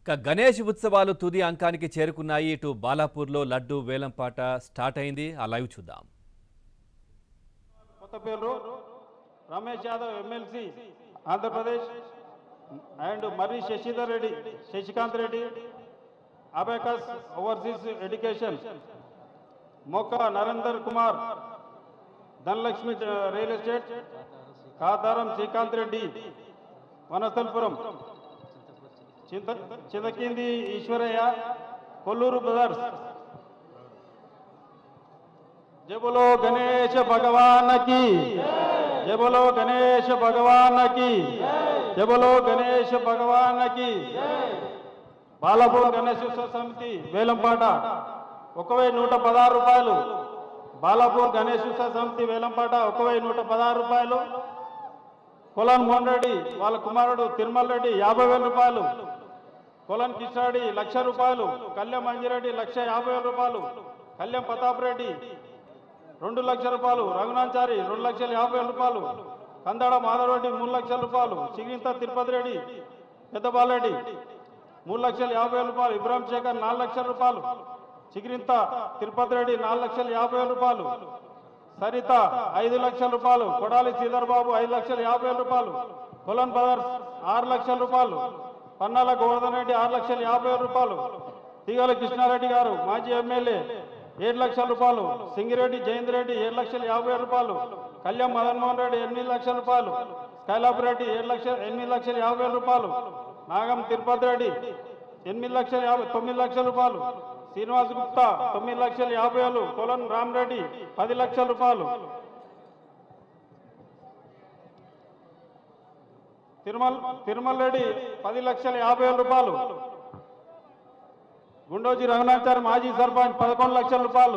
గణేష్ ఉత్సవాలు తుది అంకానికి చేరుకున్నాయి. ఇటు బాలాపూర్లో లడ్డు వేలంపాట స్టార్ట్ అయింది. ఆ లైవ్ చూద్దాం. Kothaperu Ramesh Yadav MLC Andhra Pradesh and Marri Sasikanth Reddy abacus overseas education Mokka Narender Kumar Dhanalakshmi real estate Kadaram Srikanth Reddy Vanasthalipuram Chinthakindi Eswaraiah Kolluru brothers. जय बोलो गणेश भगवान की, जय बोलो गणेश भगवान की, जय बोलो गणेश भगवान की. బాలాపూర్ గణేశోత్సవ సమితి వేలంపాట 1116 రూపాయలు. బాలాపూర్ గణేశోత్సవ సమితి వేలంపాట 1116 రూపాయలు. కొలన్ మోహన్ రెడ్డి వాళ్ళ కుమారుడు తిరుమల రెడ్డి 50,000 రూపాయలు. కొలన్ కిషారెడ్డి 1,00,000 రూపాయలు. కళ్యాణ్ మంజిరెడ్డి 1,50,000 రూపాయలు. కళ్యాణ్ ప్రతాప్ రెడ్డి 2,00,000 రూపాయలు. రఘునాథాచారి 2,50,000 రూపాయలు. కందాడ మాధవరెడ్డి 3,00,000 రూపాయలు. చిగింత తిరుపతి రెడ్డి పెద్దబాలరెడ్డి 3,50,000 రూపాయలు. ఇబ్రాహిం శేఖర్ 4,00,000 రూపాయలు. చిగిరింత తిరుపతి రెడ్డి 4,50,000 రూపాయలు. సరిత 5,00,000 రూపాయలు. కొడాలి శ్రీధర్ బాబు 5,50,000 రూపాయలు. కొలన్ బ్రదర్స్ 6,00,000 రూపాయలు. పన్నాల గోవర్ధన్ రెడ్డి 6,50,000 రూపాయలు. తీగల కృష్ణారెడ్డి గారు మాజీ ఎమ్మెల్యే 7,00,000 రూపాయలు. సింగిరెడ్డి జయేంద్ర రెడ్డి 7,50,000 రూపాయలు. కళ్యాణ్ మదన్మోహన్ రెడ్డి 8,00,000 రూపాయలు. స్కైలాబ్ రెడ్డి 8,50,000 రూపాయలు. నాగం తిరుపతి రెడ్డి 9,00,000 రూపాయలు. శ్రీనివాస్ గుప్తా 9,50,000. కొలన్ రామరెడ్డి 10,00,000 రూపాయలు. తిరుమల రెడ్డి 10,50,000 రూపాయలు. గుండోజీ రఘునాథాచారి మాజీ సర్పంచ్ 11,00,000 రూపాయలు.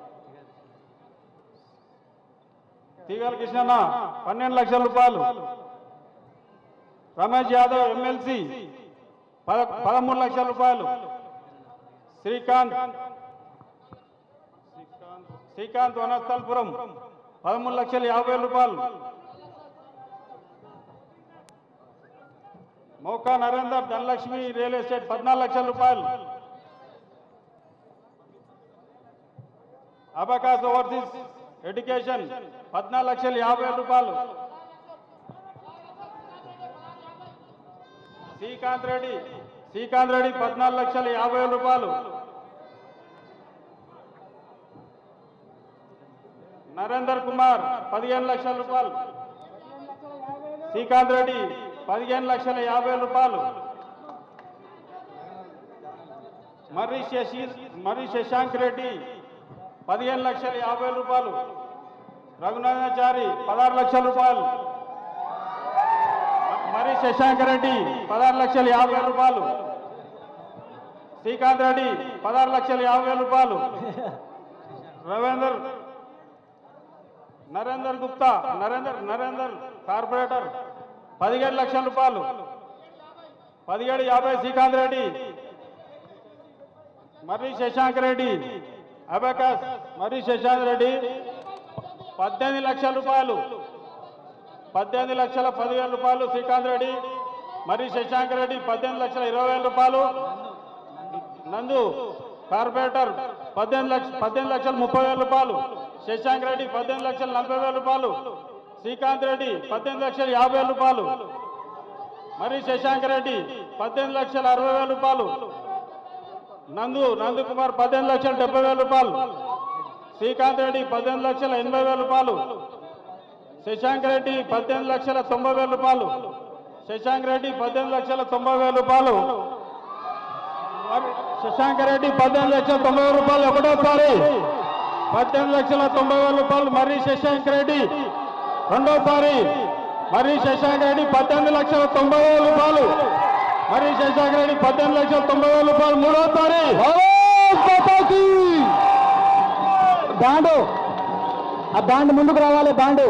తీగల కృష్ణన్న 12,00,000 రూపాయలు. రమేష్ యాదవ్ ఎమ్మెల్సీ 13,00,000 రూపాయలు. శ్రీకాంత్ వనస్థలపురం 13,50,000 రూపాయలు. మోకా నరేందర్ ధనలక్ష్మి రియల్ ఎస్టేట్ 14,00,000 రూపాయలు. అబకాస్ ఓవర్సీస్ ఎడ్యుకేషన్ 14,50,000 రూపాయలు. శ్రీకాంత్ రెడ్డి 14,50,000 రూపాయలు. నరేందర్ కుమార్ 15,00,000 రూపాయలు. శ్రీకాంత్ రెడ్డి 15,50,000 రూపాయలు. మర్రి శశాంక్ రెడ్డి 15,50,000 రూపాయలు. రఘునాథాచారి 16,00,000 రూపాయలు. మర్రి శశాంక్ రెడ్డి 16,50,000 రూపాయలు. శ్రీకాంత్ రెడ్డి 16,50,000 రూపాయలు. నరేందర్ గుప్తా నరేందర్ కార్పొరేటర్ 17,00,000 రూపాయలు. 17,50,000 శ్రీకాంత్ రెడ్డి. మర్రి శశాంక్ రెడ్డి అబకాస్ మర్రి శశాంక్ రెడ్డి 18,00,000 రూపాయలు. 18,10,000 రూపాయలు శ్రీకాంత్ రెడ్డి. మర్రి శశాంక్ రెడ్డి 18,20,000 రూపాయలు. నందు కార్పొరేటర్ 18,30,000 రూపాయలు. శశాంక్ రెడ్డి 18,40,000 రూపాయలు. శ్రీకాంత్ రెడ్డి 18,50,000 రూపాయలు. మర్రి శశాంక్ రెడ్డి 18,60,000 రూపాయలు. నందు కుమార్ 18,70,000 రూపాయలు. శ్రీకాంత్ రెడ్డి 18,80,000 రూపాయలు. శశాంక్ రెడ్డి 18,90,000 రూపాయలు. శశాంక్ రెడ్డి 18,90,000 రూపాయలు. శశాంక్ రెడ్డి 18,90,000 రూపాయలు. ఒకటోసారి 18,90,000 రూపాయలు. మర్రి శశాంక్ రెడ్డి రెండోసారి. మర్రి శశాంక్ రెడ్డి 18,90,000 రూపాయలు. మర్రి శశాంక్ రెడ్డి 18,90,000 రూపాయలు. మూడోసారి బాండు ఆ బాండ్ ముందుకు రావాలి. బాండు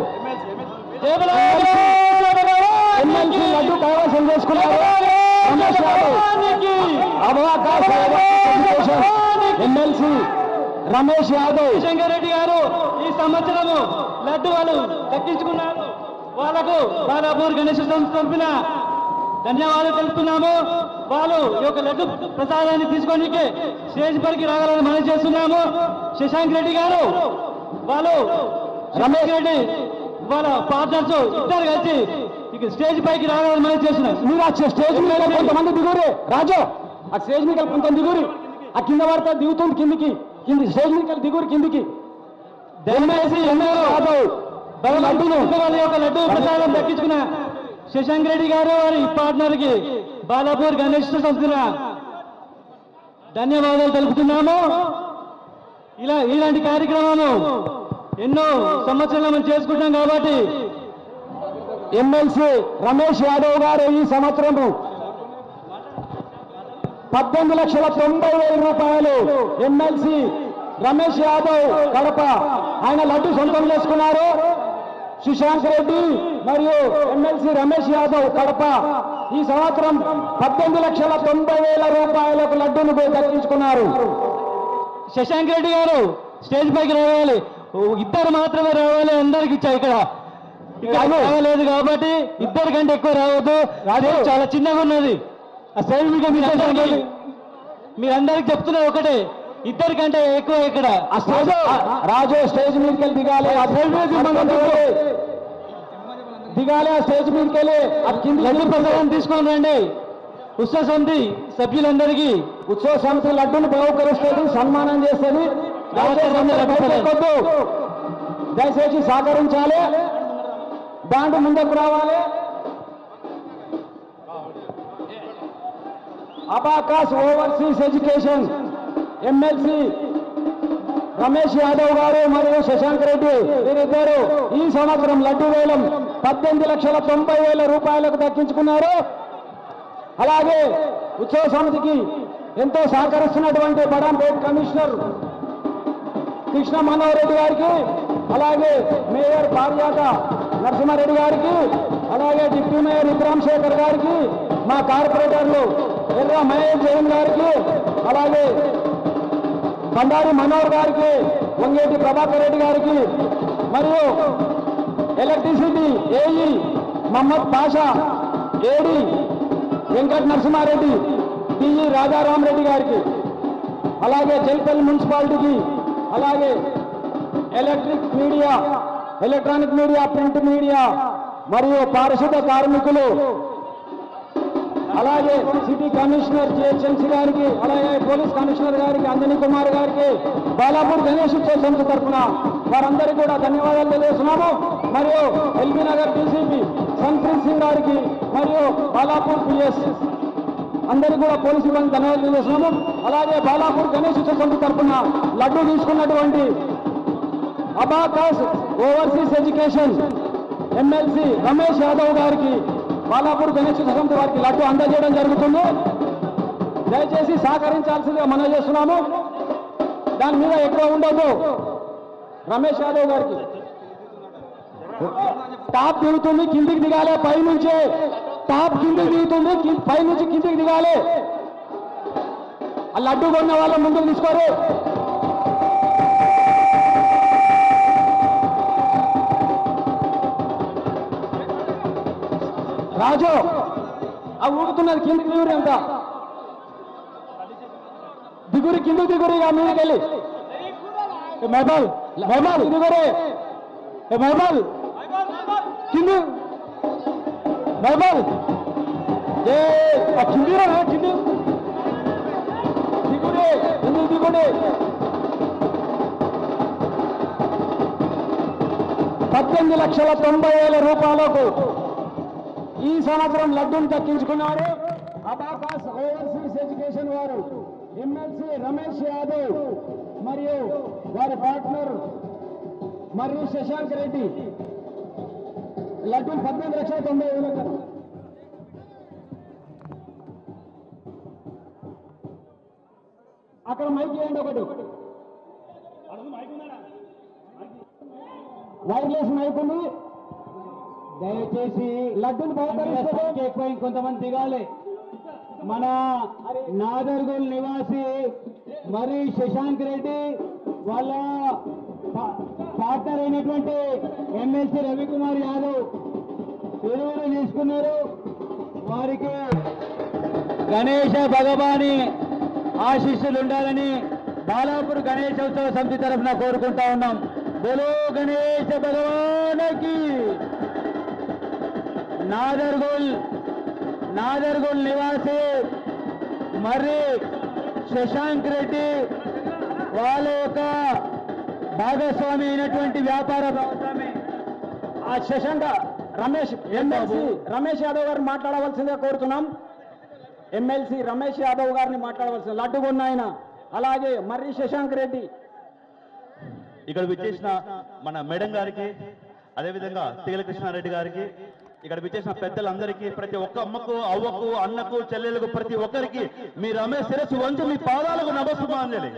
ఎమ్మెల్సీ లడ్డు కైవసం చేసుకున్నారు. ఎమ్మెల్సీ రమేష్ యాదవ్ శంకర్ రెడ్డి గారు ఈ సంవత్సరము లడ్డు వాళ్ళు దక్కించుకున్నారు. వాళ్ళకు బాలాపూర్ గణేశ సంస్థ తరఫున ధన్యవాదాలు తెలుపుతున్నాము. వాళ్ళు ఈ యొక్క లడ్డు ప్రసాదాన్ని తీసుకోనికి స్టేజ్ పైకి రావాలని మనం చేస్తున్నాము. శశాంక్ రెడ్డి గారు, వాళ్ళు రమేష్ రెడ్డి వాళ్ళ పార్ట్నర్స్ ఇద్దరు కలిసి ఇక స్టేజ్ పైకి రావాలని మనం చేస్తున్నాం. మీరు ఆ స్టేజ్ మీద కొంతమంది దిగురు, రాజు ఆ స్టేజ్ మీద కొంతమంది దిగురు, ఆ కింద పడితే దిగుతుంది కిందికి, స్టేజ్ మీద దిగురు కిందికి. దయచేసి వాళ్ళ యొక్క లడ్డు ప్రసాదం దక్కించుకున్న శశాంక్ రెడ్డి గారు వారి పార్ట్నర్ కి బాలాపూర్ గణేష్ సంస్థ ధన్యవాదాలు తెలుపుతున్నాము. ఇలాంటి కార్యక్రమాలు ఎన్నో సంవత్సరాలు మనం చేసుకుంటాం కాబట్టి ఎమ్మెల్సీ రమేష్ యాదవ్ గారు ఈ సంవత్సరం 18,90,000 రూపాయలు ఎమ్మెల్సీ రమేష్ యాదవ్ కడప ఆయన లడ్డు సొంతం చేసుకున్నారు. శశాంక్ రెడ్డి మరియు ఎమ్మెల్సీ రమేష్ యాదవ్ కడప ఈ సంవత్సరం 18,90,000 రూపాయలకు లడ్డూను దక్కించుకున్నారు. శశాంక్ రెడ్డి గారు స్టేజ్ పైకి రావాలి, ఇద్దరు మాత్రమే రావాలి, అందరికి ఇచ్చా ఇక్కడ రాలేదు కాబట్టి ఇద్దరి కంటే ఎక్కువ రావద్దు. చాలా చిన్నగా ఉన్నది ఆ స్టేజ్ మీద. మీరందరికి చెప్తున్నా ఒకటే, ఇద్దరి కంటే ఎక్కువ ఇక్కడ రాజు స్టేజ్ మీదకి వెళ్ళి దిగాలి, ఆ స్టేజ్ మీద దిగాలి, ఆ స్టేజ్ మీదకి వెళ్ళి లడ్డు ప్రసాదం తీసుకొని రండి. ఉత్సవ సమితి సభ్యులందరికీ ఉత్సవ సమితి లడ్డును బహుకరిస్తుంది, సన్మానం చేస్తుంది. దయచేసి సహకరించాలి, దాంట్లో ముందుకు రావాలి. Abacus overseas education MLC Ramesh Yadav garu మరియు శశాంక్ రెడ్డి వీరిద్దరు ఈ సంవత్సరం లడ్డు వేలం 18,90,000 రూపాయలకు దక్కించుకున్నారు. అలాగే ఉత్సవ సమితికి ఎంతో సహకరిస్తున్నటువంటి బడాంపేట్ కమిషనర్ కృష్ణ మనోహర్ రెడ్డి గారికి, అలాగే మేయర్ పారిజాత నరసింహారెడ్డి గారికి, అలాగే డిప్యూటీ మేయర్ విక్రమ్ శేఖర్ గారికి, మా కార్పొరేటర్లు ఎర్ర మహేష్ జైన్ గారికి, అలాగే బండారి మనోహర్ గారికి, వంగేటి ప్రభాకర్ రెడ్డి గారికి, మరియు electricity AE Mohammed Pasha, AD Venkata Narasimha Reddy, TE Rajaram Reddy గారికి, అలాగే జల్పల్లి మున్సిపాలిటీకి, అలాగే ఎలక్ట్రానిక్ మీడియా, ప్రింట్ మీడియా మరియు పారిశుద్ధ కార్మికులు, అలాగే సిటీ కమిషనర్ జిహెచ్ఎంసీ గారికి, అలాగే పోలీస్ కమిషనర్ గారికి, అంజనీ కుమార్ గారికి, బాలాపూర్ గణేష్ ఉత్సవ సమితి తరఫున వారందరికీ కూడా ధన్యవాదాలు తెలియజేస్తున్నాము. మరియు ఎల్బీ నగర్ డీసీపీ సంప్రీత్ సింగ్ గారికి మరియు బాలాపూర్ పిఎస్ అందరికీ కూడా పోలీసు సిబ్బంది ధన్యవాదాలు తెలియజేస్తున్నాము. అలాగే బాలాపూర్ గణేష్ ఉత్సవ సమితి తరఫున లడ్డు తీసుకున్నటువంటి Abacus overseas education MLC Ramesh Yadav గారికి బాలాపూర్ గణేష్ ఉత్సవ సమితి వారికి లడ్డు అందజేయడం జరుగుతుంది. దయచేసి సహకరించాల్సిందిగా మనం చేస్తున్నాము. దాని మీద ఎక్కువ ఉండదు. రమేష్ యాదవ్ గారికి టాప్ దిగుతుంది, కిందికి దిగాలి, పైనుంచి టాప్ కిందికి దిగుతుంది, పైనుంచి కిందికి దిగాలి. ఆ లడ్డు కొన్న వాళ్ళ ముందుకు తీసుకోరు. రాజు ఆ ఊగుతున్నది కిందికి దిగురు, ఎంత దిగురి, కిందికి దిగురు, ఇక మీదకి వెళ్ళి మెహబాల్ దిగురే, మెహబాల్ కింది, మెహబాల్ కిందిరా, కింది దిగురే, కిందికి దిగుడే. 18,90,000 రూపాయలకు ఈ సంవత్సరం లడ్డూను దక్కించుకున్నారు. అబాకాస్ ఓవర్సీస్ ఎడ్యుకేషన్ వారు ఎమ్మెల్సీ రమేష్ యాదవ్ మరియు వారి పార్ట్నర్ మరియు శశాంక్ రెడ్డి లడ్డూ 18,90,000. అక్కడ మైక్ చేయండి, ఒకటి వైర్లెస్ మైక్ ఉంది. దయచేసి లడ్డూని బహుకరిస్తే ఎక్కువ కొంతమంది దిగాలి. మన నాగర్గోల్ నివాసి మరి శశాంక్ రెడ్డి వాళ్ళ పార్ట్నర్ అయినటువంటి ఎమ్మెల్సీ రవికుమార్ యాదవ్ ఇరువురు తీసుకున్నారు. వారికి గణేశ భగవాని ఆశీస్సులు ఉండాలని బాలాపూర్ గణేశోత్సవ సమితి తరఫున కోరుకుంటా ఉన్నాం. బోలో గణేశ భగవానికి. నాదర్గోల్ నివాసి మర్రి శశాంక్ రెడ్డి వాళ్ళ యొక్క భాగస్వామి అయినటువంటి వ్యాపార భాగస్వామి ఆ శశాంక్ రమేష్ రమేష్ యాదవ్ గారిని మాట్లాడవలసిందిగా కోరుతున్నాం. ఎమ్మెల్సీ రమేష్ యాదవ్ గారిని మాట్లాడవలసిన లడ్డుగొన్న ఆయన, అలాగే మర్రి శశాంక్ రెడ్డి. ఇక్కడ విచ్చేసిన మన మేడం గారికి, అదేవిధంగా తీగల కృష్ణారెడ్డి గారికి, ఇక్కడ విచ్చేసిన పెద్దలందరికీ, ప్రతి ఒక్క అమ్మకు, అవ్వకు, అన్నకు, చెల్లెలకు, ప్రతి ఒక్కరికి మీ రమేష్ శిరస్సు వంచి మీ పాదాలకు నమస్సుమాంజలి.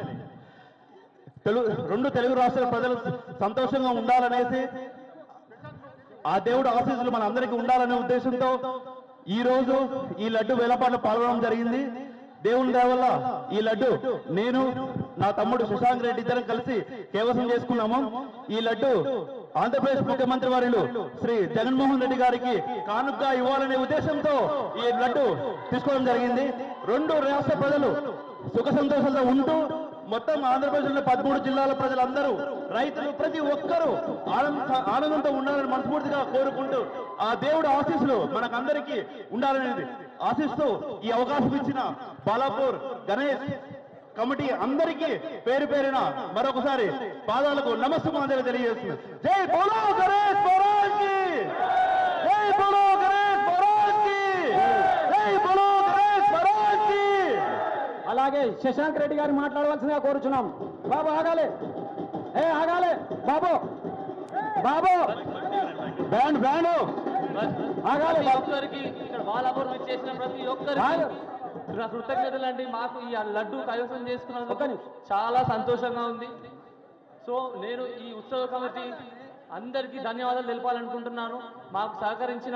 రెండు తెలుగు రాష్ట్రాల ప్రజలు సంతోషంగా ఉండాలనేసి, ఆ దేవుడు ఆశీస్సులు మన అందరికీ ఉండాలనే ఉద్దేశంతో ఈ రోజు ఈ లడ్డు వేలపాటలో పాల్గొనడం జరిగింది. దేవుని దయ వల్ల ఈ లడ్డు నేను, నా తమ్ముడు శశాంక్ రెడ్డి ఇద్దరం కలిసి కైవసం చేసుకున్నాము. ఈ లడ్డు ఆంధ్రప్రదేశ్ ముఖ్యమంత్రి వర్యులు శ్రీ జగన్మోహన్ రెడ్డి గారికి కానుకగా ఇవ్వాలనే ఉద్దేశంతో ఈ లడ్డు తీసుకోవడం జరిగింది. రెండు రాష్ట్ర ప్రజలు సుఖ సంతోషాలతో ఉంటూ మొత్తం ఆంధ్రప్రదేశ్లో 13 జిల్లాల ప్రజలందరూ, రైతులు, ప్రతి ఒక్కరూ ఆనందంతో ఉండాలని మనస్ఫూర్తిగా కోరుకుంటూ ఆ దేవుడు ఆశీస్సులు మనకందరికీ ఉండాలనేది ఆశిస్తూ ఈ అవకాశం ఇచ్చిన బాలాపూర్ గణేష్ కమిటీ అందరికీ పేరు పేరున మరొకసారి పాదాలకు నమస్సుమాంజలి తెలియజేస్తుంది. జై బోలో గణేష్ మహారాజ్ కి, జై బోలో గణేష్ మహారాజ్ కి, జై బోలో గణేష్ మహారాజ్ కి. అలాగే శశాంక్ రెడ్డి గారిని మాట్లాడవలసిందిగా కోరుచున్నాం. బాబు ఆగాలి, ఆగాలి బాబు, బాబు బ్యాండ్ ఆగాలి. ఇక్కడ బాలాపూర్ చేసిన ప్రతి ఒక్కరికి కృతజ్ఞతలు అండి. మాకు ఈ లడ్డు కైవసం చేసుకున్నందుకు చాలా సంతోషంగా ఉంది. సో నేను ఈ ఉత్సవ కమిటీ అందరికీ ధన్యవాదాలు తెలపాలనుకుంటున్నాను. మాకు సహకరించిన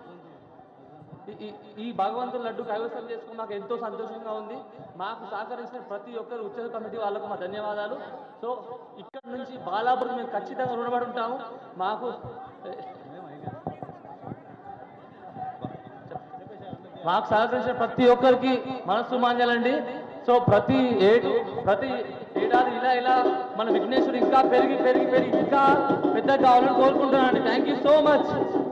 ఈ భగవంతుని లడ్డు కైవసం చేసుకుని మాకు ఎంతో సంతోషంగా ఉంది. మాకు సహకరించిన ప్రతి ఒక్కరు ఉత్సవ కమిటీ వాళ్ళకు మా ధన్యవాదాలు. సో ఇక్కడ నుంచి బాలాపూర్ మేము ఖచ్చితంగా రుణపడి ఉంటాము. మాకు సహకరించిన ప్రతి ఒక్కరికి మనస్సు మాంజలండి. సో ప్రతి ఏడాది ఇలా మన విఘ్నేశ్వరు ఇంకా పెరిగి ఇంకా పెద్ద కావాలని కోరుకుంటున్నానండి. Thank you so much.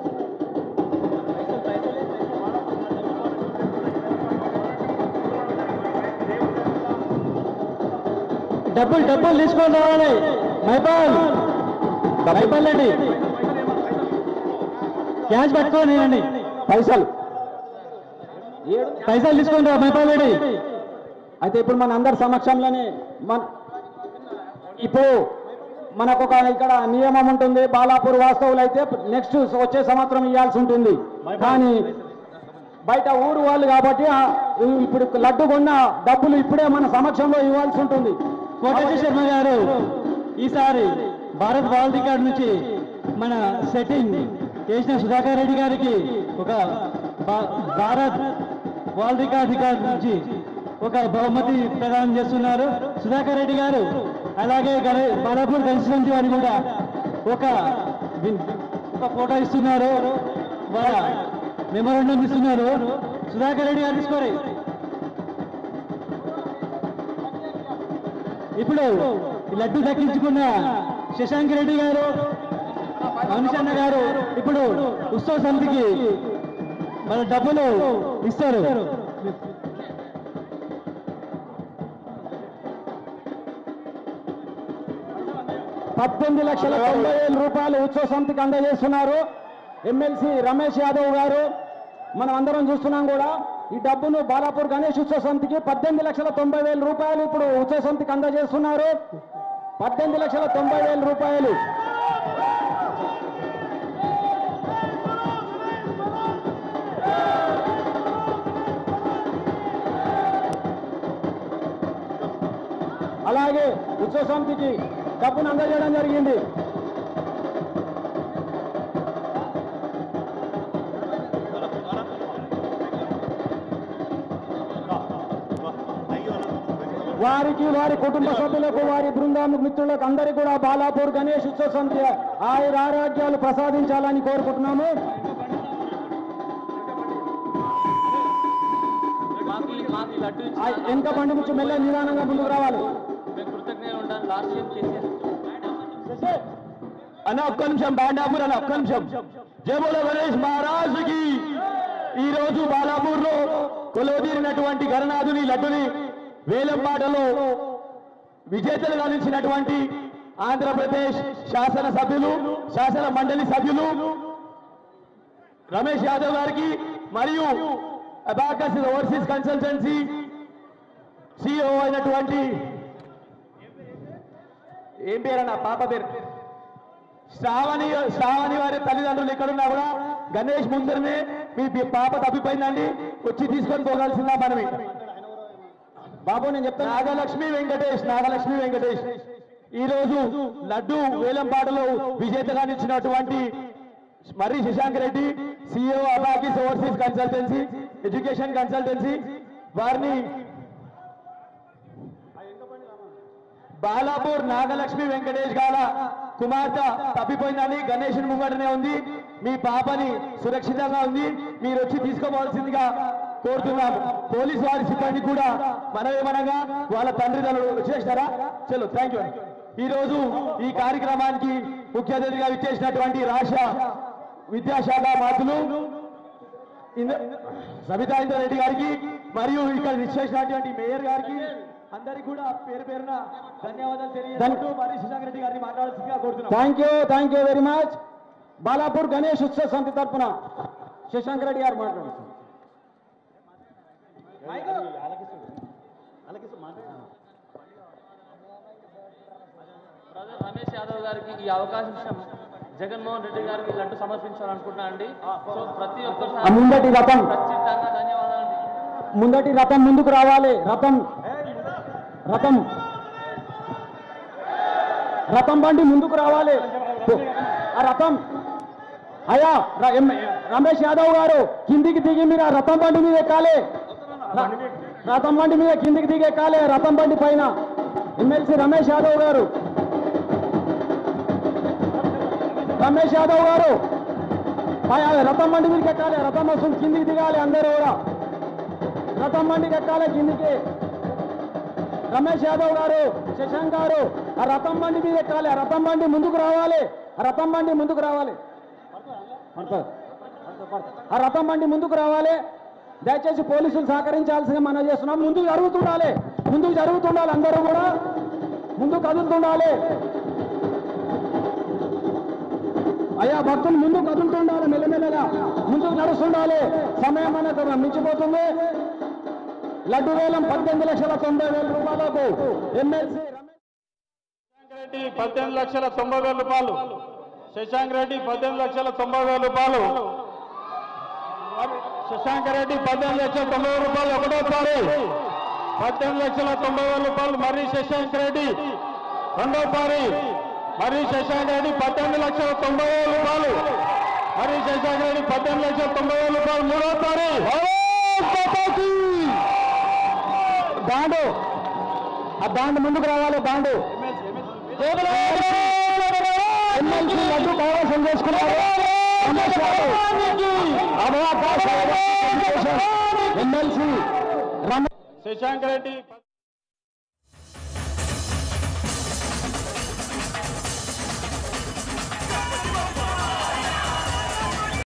డబ్బులు తీసుకొని రావాలి. మైపాల్ అండి, క్యాష్ పట్టుకోండి, పైసలు తీసుకొని రా మైపాల్ రెడ్డి. అయితే ఇప్పుడు మన అందరి సమక్షంలోనే ఇప్పుడు మనకు ఒక ఇక్కడ నియమం ఉంటుంది. బాలాపూర్ వాస్తవులు అయితే నెక్స్ట్ వచ్చే సంవత్సరం ఇవ్వాల్సి ఉంటుంది. కానీ బయట ఊరు వాళ్ళు కాబట్టి ఇప్పుడు లడ్డు కొన్న డబ్బులు ఇప్పుడే మన సమక్షంలో ఇవ్వాల్సి ఉంటుంది. కోటేశ్వర శర్మ గారు ఈసారి భారత్ వరల్డ్ రికార్డ్ నుంచి మన సెట్టింగ్ చేసిన సుధాకర్ రెడ్డి గారికి ఒక భారత్ వరల్డ్ రికార్డ్ నుంచి ఒక బహుమతి ప్రదానం చేస్తున్నారు సుధాకర్ రెడ్డి గారు. అలాగే బాలాపూర్ గణేష్ వారు కూడా ఒక ఫోటో ఇస్తున్నారు, వాళ్ళ మెమోరాండం ఇస్తున్నారు. సుధాకర్ రెడ్డి గారు తీసుకోరు. ఇప్పుడు లడ్డు దక్కించుకున్న శశాంక్ రెడ్డి గారు, మనిషన్న గారు ఇప్పుడు ఉత్సవ సమితికి మన డబ్బులు ఇస్తారు. 18,90,000 రూపాయలు ఉత్సవ సమితికి అందజేస్తున్నారు ఎమ్మెల్సీ రమేష్ యాదవ్ గారు. మనం అందరం చూస్తున్నాం కూడా. ఈ డబ్బును బాలాపూర్ గణేష్ ఉత్సవ సమితికి 18,90,000 రూపాయలు ఇప్పుడు ఉత్సవ సమితికి అందజేస్తున్నారు. 18,90,000 రూపాయలు. అలాగే ఉత్సవ సమితికి డబ్బును అందజేయడం జరిగింది. వారికి, వారి కుటుంబ సభ్యులకు, వారి బృందాము మిత్రులకు అందరికీ కూడా బాలాపూర్ గణేష్ ఉత్సవ సమితి ఆయురారోగ్యాలు ప్రసాదించాలని కోరుకుంటున్నాము. మాకు ఈ వెనక బండి నుంచి మెల్ల నిదానంగా ముందుకు రావాలి. మేము కృతజ్ఞత ఉంటాను. లాస్ట్ టైం కేసీఆర్ అన్న ఒక్క నిమిషం బాండాపూర్ అన్న ఒక్క నిమిషం. జై బోలో గణేష్ మహారాజ్ కి. ఈ రోజు బాలాపూర్ లో కొలువుదీరినటువంటి గణనాథుని లడ్డుని వేలంపాటలో విజేతలు గావించినటువంటి ఆంధ్రప్రదేశ్ శాసన సభ్యులు, శాసన మండలి సభ్యులు రమేష్ యాదవ్ గారికి మరియు అబాకస్ ఓవర్సీస్ కన్సల్టెన్సీ సిఇఓ అయినటువంటి ఏం పేరన్నా పాప పేరు శ్రావణి వారి తల్లిదండ్రులు ఎక్కడున్నా కూడా గణేష్ ముందరనే మీ పాప తప్పిపోయిందండి, వచ్చి తీసుకొని పోగాల్సిందా మనమే. బాబు నేను చెప్తాను. నాగలక్ష్మి వెంకటేష్ ఈ రోజు లడ్డు వేలంపాటలో విజేతగా నిలిచినటువంటి Marri Shashank Reddy, CEO Abacus overseas consultancy education consultancy వారిని బాలాపూర్ నాగలక్ష్మి వెంకటేష్ గాల కుమార్తె తప్పిపోయిందని గణేష్ ముంగటనే ఉంది, మీ పాపని సురక్షితంగా ఉంది, మీరు వచ్చి తీసుకోవాల్సిందిగా కోరుతున్నాము. పోలీసు వారి సిబ్బంది కూడా మనమేమనగా వాళ్ళ తండ్రిదండ్రులు వచ్చేసినారా? చలో థ్యాంక్ యూ. ఈ రోజు ఈ కార్యక్రమానికి ముఖ్య అతిథిగా విచ్చేసినటువంటి రాష్ట్ర విద్యాశాఖ మంత్రులు సబితా ఇంద్రారెడ్డి గారికి మరియు ఇక్కడ విచ్చేసినటువంటి మేయర్ గారికి అందరికీ కూడా పేరు పేరున ధన్యవాదాలు తెలియజేస్తూ మరి శశాంక్ రెడ్డి గారిని మాట్లాడాల్సిందిగా కోరుతున్నాం. Thank you very much. Balapur Ganesh ఉత్సవ సమితి తరఫున శశాంక్ రెడ్డి గారు మాట్లాడుతున్నారు. బ్రదర్ రమేష్ యాదవ్ గారికి ఈ అవకాశం ఇచ్చిన జగన్మోహన్ రెడ్డి గారికి లడ్డు సమర్పించాలనుకుంటున్నా అండి. సో ప్రతి ఒక్కరు ముందటి రథం ఖచ్చితంగా ధన్యవాదాలు. ముందటి రథం ముందుకు రావాలి. రథం బండి ముందుకు రావాలి. ఆ రథం అయ్యా రమేష్ యాదవ్ గారు కిందికి దిగి మీరు ఆ రథం బండి మీద ఎక్కాలి. రథం బండి మీద కిందికి దిగి ఎక్కాలి. రథం బండి పైన ఎమ్మెల్సీ రమేష్ యాదవ్ గారు రథం బండి మీదకి ఎక్కాలి. రథం వస్తుంది, కిందికి దిగాలి. అందరూ కూడా రథం బండికి ఎక్కాలి కిందికి. రమేష్ యాదవ్ గారు, శశాంక్ గారు ఆ రథం బండి మీద ఎక్కాలి. ఆ రథం బండి ముందుకు రావాలి. ఆ రథం బండి ముందుకు రావాలి. దయచేసి పోలీసులు సహకరించాల్సిందిగా మనం చేస్తున్నాం. ముందుకు జరుగుతుండాలి. అందరూ కూడా ముందుకు కదులుతుండాలి. అయ్యా భక్తులు ముందుకు కదులుతుండాలి. మెల్లమెల్లగా ముందుకు నడుస్తుండాలి. సమయం అనేది మించిపోతుంది. లడ్డు వేలం 18,90,000 రూపాయలకు ఎమ్మెల్సీ రెడ్డి 18,90,000 రూపాయలు. శశాంక్ రెడ్డి 18,90,000 రూపాయలు. శశాంక్ రెడ్డి 18,90,000 రూపాయలు ఒకటోసారి. 18,90,000 రూపాయలు మర్రి శశాంక్ రెడ్డి రెండోసారి. మర్రి శశాంక్ రెడ్డి 18,90,000 రూపాయలు. మర్రి శశాంక్ రెడ్డి 18,90,000 రూపాయలు మూడోసారి. బాండు ఆ బాండు ముందుకు రావాలి. బాండు ఎమ్మెల్సీ లడ్డు కైవసం చేసుకున్నారు. ఎమ్మెల్సీ శశాంక్ రెడ్డి